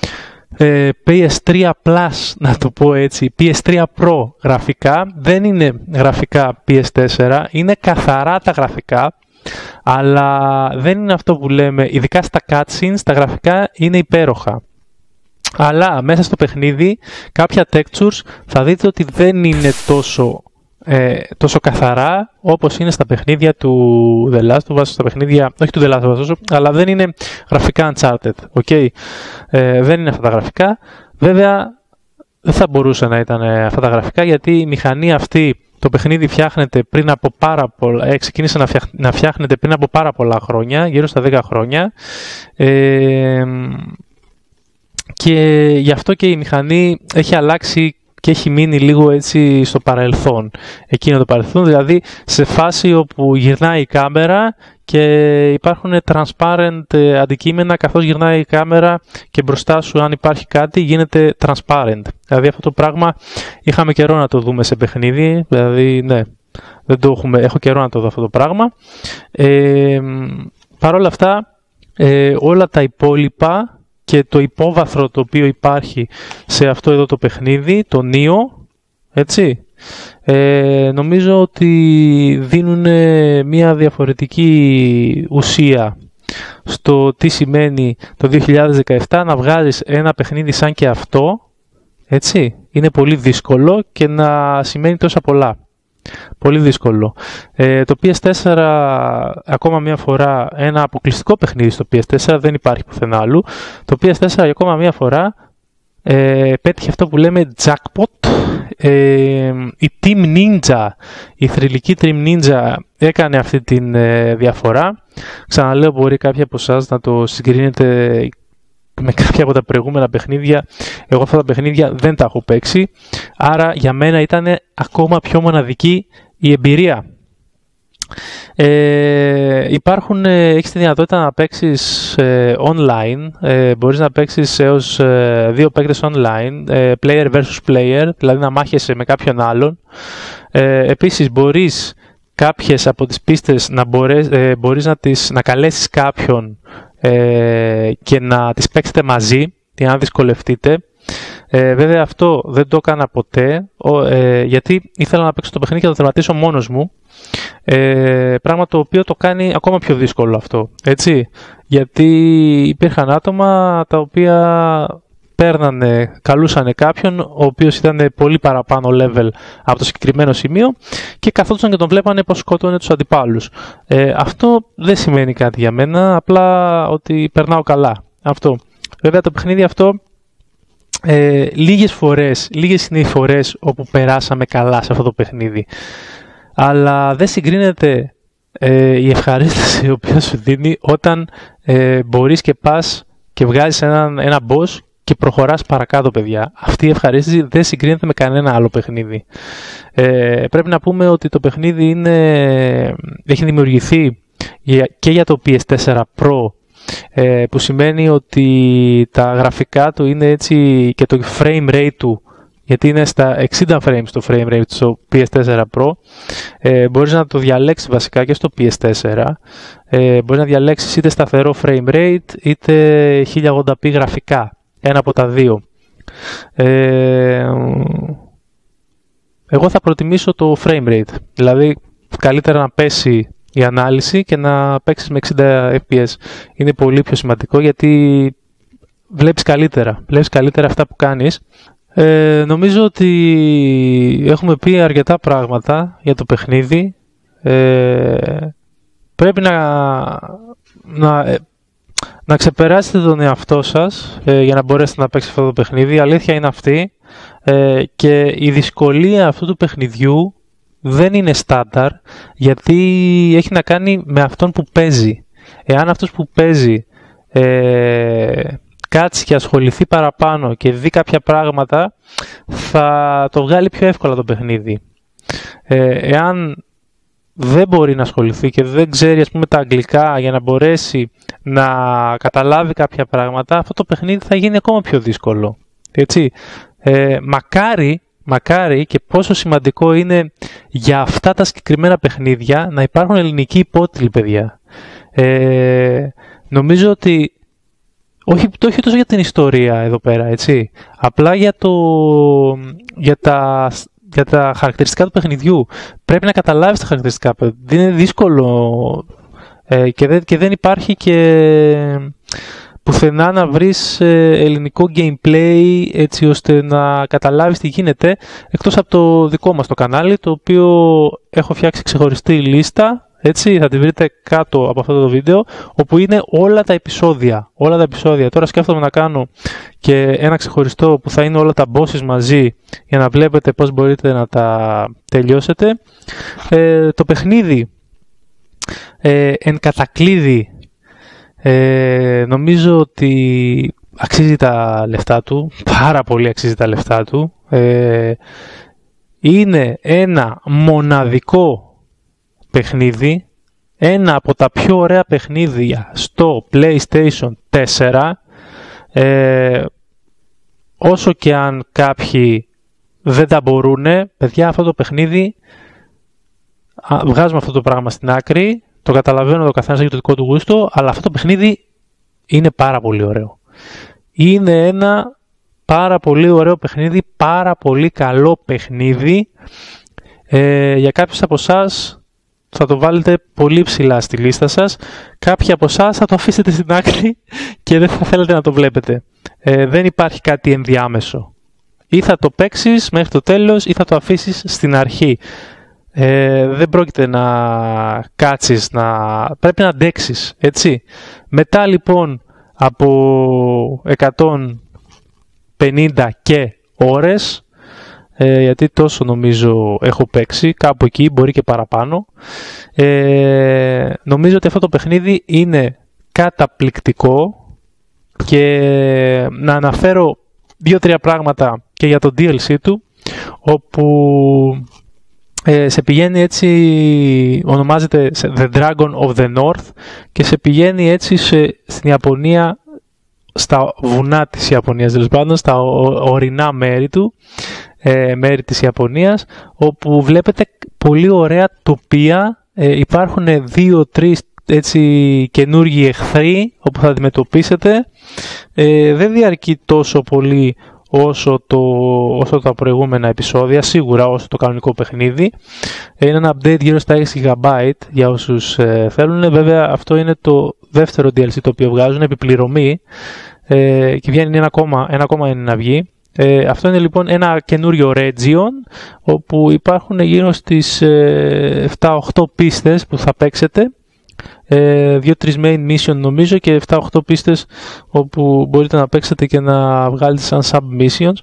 PS3 Plus, να το πω έτσι, PS3 Pro γραφικά, δεν είναι γραφικά PS4, είναι καθαρά τα γραφικά, αλλά δεν είναι αυτό που λέμε, ειδικά στα cutscenes, τα γραφικά είναι υπέροχα. Αλλά μέσα στο παιχνίδι κάποια textures θα δείτε ότι δεν είναι τόσο καθαρά όπως είναι στα παιχνίδια του The Last of Us, στα παιχνίδια, όχι του The Last of Us, αλλά δεν είναι γραφικά Uncharted, okay? Δεν είναι αυτά τα γραφικά. Βέβαια δεν θα μπορούσε να ήταν αυτά τα γραφικά γιατί η μηχανή αυτή, το παιχνίδι φτιάχνεται πριν από ξεκίνησε να φτιάχνεται πριν από πάρα πολλά χρόνια, γύρω στα 10 χρόνια, και γι' αυτό και η μηχανή έχει αλλάξει και έχει μείνει λίγο έτσι στο παρελθόν. Εκείνο το παρελθόν, δηλαδή σε φάση όπου γυρνάει η κάμερα και υπάρχουν transparent αντικείμενα καθώς γυρνάει η κάμερα και μπροστά σου αν υπάρχει κάτι γίνεται transparent. Δηλαδή αυτό το πράγμα είχαμε καιρό να το δούμε σε παιχνίδι, δηλαδή ναι, δεν το έχω καιρό να το δω αυτό το πράγμα. Παρ' όλα αυτά όλα τα υπόλοιπα και το υπόβαθρο το οποίο υπάρχει σε αυτό εδώ το παιχνίδι, το Neo, έτσι, νομίζω ότι δίνουν μια διαφορετική ουσία στο τι σημαίνει το 2017 να βγάζεις ένα παιχνίδι σαν και αυτό, έτσι, είναι πολύ δύσκολο και να σημαίνει τόσα πολλά. Πολύ δύσκολο. Το PS4 ακόμα μια φορά, ένα αποκλειστικό παιχνίδι στο PS4, δεν υπάρχει πουθενά άλλου. Το PS4 ακόμα μια φορά πέτυχε αυτό που λέμε jackpot. Η Team Ninja, η θρυλική Team Ninja έκανε αυτή τη διαφορά. Ξαναλέω, μπορεί κάποιοι από εσάς να το συγκρίνετε με κάποια από τα προηγούμενα παιχνίδια. Εγώ αυτά τα παιχνίδια δεν τα έχω παίξει, άρα για μένα ήταν ακόμα πιο μοναδική η εμπειρία. Έχεις τη δυνατότητα να παίξεις online, μπορείς να παίξεις έως 2 παίκτες online, player versus player, δηλαδή να μάχεσαι με κάποιον άλλον. Επίσης μπορείς κάποιες από τις πίστες μπορείς να καλέσεις κάποιον και να τις παίξετε μαζί για να δυσκολευτείτε. Βέβαια αυτό δεν το έκανα ποτέ, γιατί ήθελα να παίξω το παιχνίδι και να το τερματίσω μόνος μου, πράγμα το οποίο το κάνει ακόμα πιο δύσκολο αυτό, έτσι, γιατί υπήρχαν άτομα τα οποία καλούσανε κάποιον ο οποίος ήταν πολύ παραπάνω level από το συγκεκριμένο σημείο και καθόντουσαν και τον βλέπανε πως σκότωνε τους αντιπάλους. Αυτό δεν σημαίνει κάτι για μένα, απλά ότι περνάω καλά. Αυτό. Βέβαια το παιχνίδι αυτό λίγες είναι οι φορές όπου περάσαμε καλά σε αυτό το παιχνίδι, αλλά δεν συγκρίνεται η ευχαρίστηση η οποία σου δίνει όταν μπορείς και πας και βγάζεις ένα boss και προχωράς παρακάτω, παιδιά. Αυτή η ευχαρίστηση δεν συγκρίνεται με κανένα άλλο παιχνίδι. Πρέπει να πούμε ότι το παιχνίδι έχει δημιουργηθεί και για το PS4 Pro, που σημαίνει ότι τα γραφικά του είναι έτσι και το frame rate του, γιατί είναι στα 60 frames το frame rate στο PS4 Pro. Μπορείς να το διαλέξεις βασικά και στο PS4. Μπορείς να διαλέξεις είτε σταθερό frame rate είτε 1080p γραφικά. Ένα από τα δύο. Εγώ θα προτιμήσω το frame rate. Δηλαδή καλύτερα να πέσει η ανάλυση και να παίξεις με 60 fps. Είναι πολύ πιο σημαντικό γιατί βλέπεις καλύτερα αυτά που κάνεις. Νομίζω ότι έχουμε πει αρκετά πράγματα για το παιχνίδι. Πρέπει να ξεπεράσετε τον εαυτό σας για να μπορέσετε να παίξετε αυτό το παιχνίδι. Η αλήθεια είναι αυτή, και η δυσκολία αυτού του παιχνιδιού δεν είναι στάνταρ, γιατί έχει να κάνει με αυτόν που παίζει. Εάν αυτός που παίζει κάτσει και ασχοληθεί παραπάνω και δει κάποια πράγματα, θα το βγάλει πιο εύκολα το παιχνίδι. Εάν δεν μπορεί να ασχοληθεί και δεν ξέρει, ας πούμε, τα αγγλικά για να μπορέσει να καταλάβει κάποια πράγματα, αυτό το παιχνίδι θα γίνει ακόμα πιο δύσκολο. Έτσι. Μακάρι και πόσο σημαντικό είναι για αυτά τα συγκεκριμένα παιχνίδια να υπάρχουν ελληνικοί υπότιτλοι, παιδιά. Νομίζω ότι όχι τόσο για την ιστορία εδώ πέρα, έτσι. Απλά για τα χαρακτηριστικά του παιχνιδιού. Πρέπει να καταλάβεις τα χαρακτηριστικά. Είναι δύσκολο και δεν υπάρχει και πουθενά να βρεις ελληνικό gameplay έτσι ώστε να καταλάβεις τι γίνεται, εκτός από το δικό μας το κανάλι, το οποίο έχω φτιάξει ξεχωριστή λίστα, έτσι, θα τη βρείτε κάτω από αυτό το βίντεο, όπου είναι όλα τα επεισόδια. Τώρα σκέφτομαι να κάνω και ένα ξεχωριστό που θα είναι όλα τα bosses μαζί, για να βλέπετε πώς μπορείτε να τα τελειώσετε. Το παιχνίδι εν κατακλείδη νομίζω ότι αξίζει τα λεφτά του, πάρα πολύ αξίζει τα λεφτά του. Είναι ένα μοναδικό παιχνίδι, ένα από τα πιο ωραία παιχνίδια στο PlayStation 4. Όσο και αν κάποιοι δεν τα μπορούνε, παιδιά, αυτό το παιχνίδι, βγάζουμε αυτό το πράγμα στην άκρη, το καταλαβαίνω, το καθένας έχει το δικό του γούστο, αλλά αυτό το παιχνίδι είναι πάρα πολύ ωραίο. Είναι ένα πάρα πολύ ωραίο παιχνίδι, πάρα πολύ καλό παιχνίδι. Για κάποιους από εσάς θα το βάλετε πολύ ψηλά στη λίστα σας. Κάποιοι από εσάς θα το αφήσετε στην άκρη και δεν θα θέλετε να το βλέπετε. Δεν υπάρχει κάτι ενδιάμεσο. Ή θα το παίξεις μέχρι το τέλος ή θα το αφήσεις στην αρχή. Δεν πρόκειται να κάτσεις, πρέπει να αντέξεις, έτσι. Μετά λοιπόν από 150 και ώρες, γιατί τόσο νομίζω έχω παίξει, κάπου εκεί, μπορεί και παραπάνω, νομίζω ότι αυτό το παιχνίδι είναι καταπληκτικό. Και να αναφέρω 2-3 πράγματα και για το DLC του, όπου σε πηγαίνει έτσι, ονομάζεται The Dragon of the North και σε πηγαίνει έτσι στην Ιαπωνία, στα βουνά της Ιαπωνίας, τέλος πάντων, στα ορεινά μέρη της Ιαπωνίας, όπου βλέπετε πολύ ωραία τοπία. Υπάρχουν 2-3 έτσι καινούργιοι εχθροί όπου θα αντιμετωπίσετε. Δεν διαρκεί τόσο πολύ όσο τα προηγούμενα επεισόδια, σίγουρα όσο το κανονικό παιχνίδι. Είναι ένα update γύρω στα 6 GB για όσους θέλουν. Βέβαια αυτό είναι το δεύτερο DLC το οποίο βγάζουν, επιπληρωμή, και βγαίνει ένα ακόμα είναι να βγει. Αυτό είναι λοιπόν ένα καινούριο region όπου υπάρχουν γύρω στις 7-8 πίστες που θα παίξετε, 2-3 main mission νομίζω και 7-8 πίστες όπου μπορείτε να παίξετε και να βγάλετε σαν sub-missions.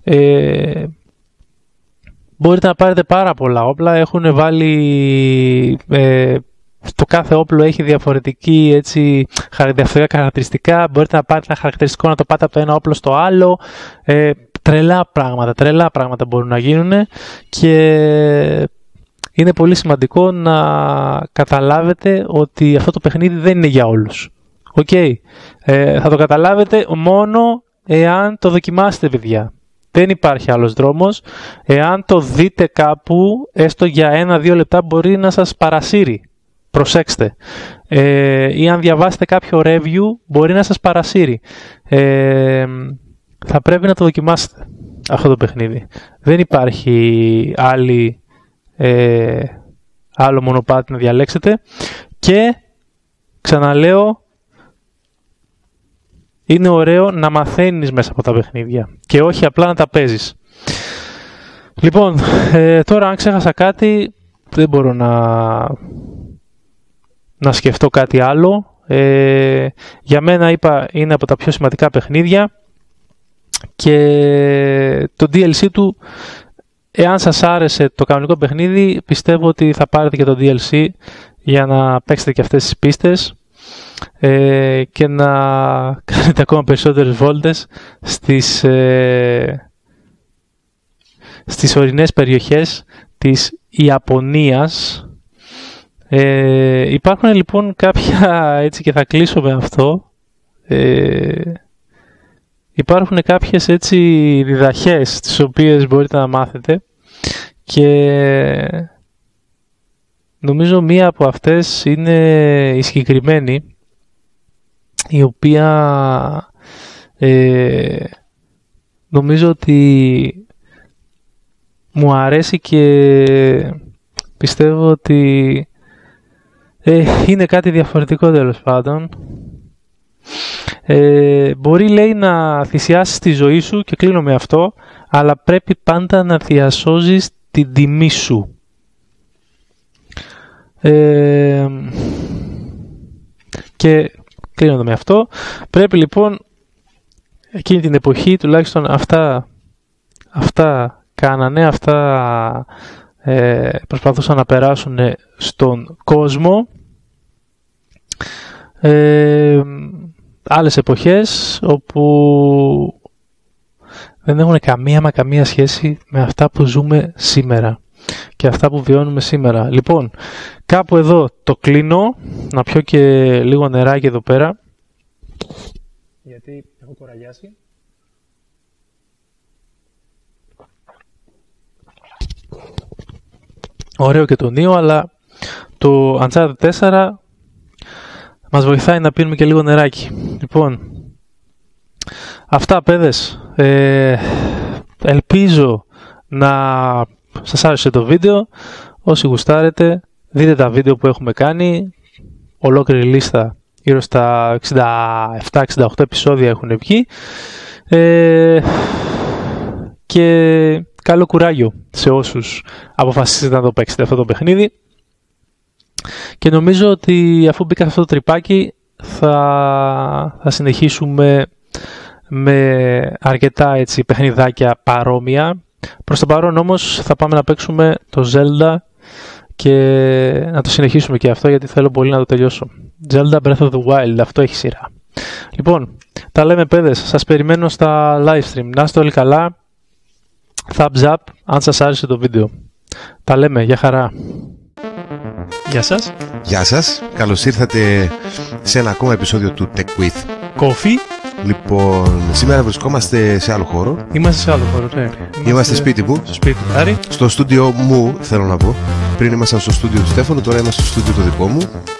Μπορείτε να πάρετε πάρα πολλά όπλα, έχουν βάλει... το κάθε όπλο έχει διαφορετικά χαρακτηριστικά. Μπορείτε να πάρετε ένα χαρακτηριστικό να το πάτε από το ένα όπλο στο άλλο. Τρελά πράγματα μπορούν να γίνουν και είναι πολύ σημαντικό να καταλάβετε ότι αυτό το παιχνίδι δεν είναι για όλους. Θα το καταλάβετε μόνο εάν το δοκιμάσετε, παιδιά. Δεν υπάρχει άλλος δρόμος. Εάν το δείτε κάπου, έστω για 1-2 λεπτά μπορεί να σας παρασύρει. Προσέξτε. Ή αν διαβάσετε κάποιο review μπορεί να σας παρασύρει. Θα πρέπει να το δοκιμάσετε αυτό το παιχνίδι. Δεν υπάρχει άλλο μονοπάτι να διαλέξετε. Και ξαναλέω, είναι ωραίο να μαθαίνεις μέσα από τα παιχνίδια και όχι απλά να τα παίζεις. Λοιπόν, τώρα αν ξέχασα κάτι δεν μπορώ να σκεφτώ κάτι άλλο. Για μένα είναι από τα πιο σημαντικά παιχνίδια και το DLC του, εάν σας άρεσε το κανονικό παιχνίδι, πιστεύω ότι θα πάρετε και το DLC για να παίξετε και αυτές τις πίστες και να κάνετε ακόμα περισσότερες βόλτες στις ορεινές περιοχές της Ιαπωνίας. Υπάρχουν λοιπόν κάποια, έτσι, και θα κλείσω με αυτό, υπάρχουν κάποιες έτσι διδαχές τις οποίες μπορείτε να μάθετε και νομίζω μία από αυτές είναι η συγκεκριμένη, η οποία νομίζω ότι μου αρέσει και πιστεύω ότι είναι κάτι διαφορετικό τέλος πάντων. Μπορεί, λέει, να θυσιάσεις τη ζωή σου, και κλείνω με αυτό, αλλά πρέπει πάντα να διασώζεις την τιμή σου. Και κλείνω με αυτό. Πρέπει λοιπόν εκείνη την εποχή, τουλάχιστον αυτά κάνανε, αυτά προσπαθούσαν να περάσουν στον κόσμο. Άλλες εποχές όπου δεν έχουν καμία σχέση με αυτά που ζούμε σήμερα και αυτά που βιώνουμε σήμερα. Λοιπόν, κάπου εδώ το κλείνω, να πιω και λίγο νεράκι εδώ πέρα, γιατί έχω κουραγιάσει. Ωραίο και το νίο, αλλά το Uncharted 4 μας βοηθάει να πίνουμε και λίγο νεράκι. Λοιπόν, αυτά, παιδες. Ελπίζω να σας άρεσε το βίντεο. Όσοι γουστάρετε, δείτε τα βίντεο που έχουμε κάνει. Ολόκληρη λίστα, γύρω στα 67-68 επεισόδια έχουν βγει. Και καλό κουράγιο σε όσους αποφασίσετε να το παίξετε αυτό το παιχνίδι. Και νομίζω ότι αφού μπήκα σε αυτό το τρυπάκι θα συνεχίσουμε με αρκετά έτσι παιχνιδάκια παρόμοια. Προς το παρόν όμως θα πάμε να παίξουμε το Zelda και να το συνεχίσουμε και αυτό, γιατί θέλω πολύ να το τελειώσω. Zelda Breath of the Wild, αυτό έχει σειρά. Λοιπόν, τα λέμε, παιδες, σας περιμένω στα live stream. Να είστε όλοι καλά. Thumbs up αν σας άρεσε το βίντεο. Τα λέμε, για χαρά. Γεια σας. Γεια σας, καλώς ήρθατε σε ένα ακόμα επεισόδιο του Tech With Coffee. Λοιπόν, σήμερα βρισκόμαστε σε άλλο χώρο. Είμαστε σε άλλο χώρο, ναι. Είμαστε σπίτι μου. Στο σπίτι του Άρη. Στο στούντιο μου, θέλω να πω. Πριν ήμασταν στο στούντιο του Στέφανου, τώρα είμαστε στο στούντιο το δικό μου.